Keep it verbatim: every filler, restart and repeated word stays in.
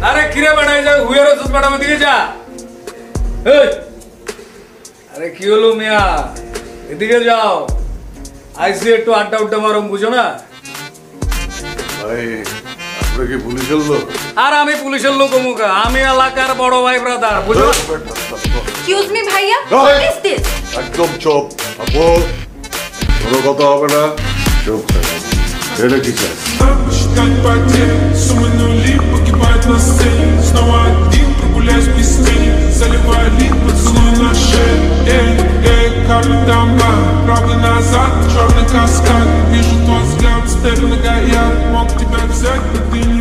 আরে কিরে বাড়াই যা হুয়ে রসুস ম্যাডাম দিকে যা। এই আরে কি হলো মিয়া, এদিকে যাও। আইসি একটু আড্ডা উড্ডা মারম, বুঝো না? ভাই আপনি কি পুলিশের লোক? আর আমি পুলিশের লোক মুখা, আমি এলাকার বড় ভাই ব্রাদার, বুঝো না? এক্সকিউজ মি ভাইয়া, হোয়াট ইজ দিস? একদম চুপ। আপু কোনো কথা হবে না, চুপ থাকো। এটা কি চাই? Считать потери, суммы нули погибают на сцене. Снова один, прогуляюсь без тени. Заливаю лик, поцелуй на шее. Эй, эй, карты дамба, правый назад, черный каскад. Вижу твой взгляд, степи на горят. Мог тебя взять, но ты не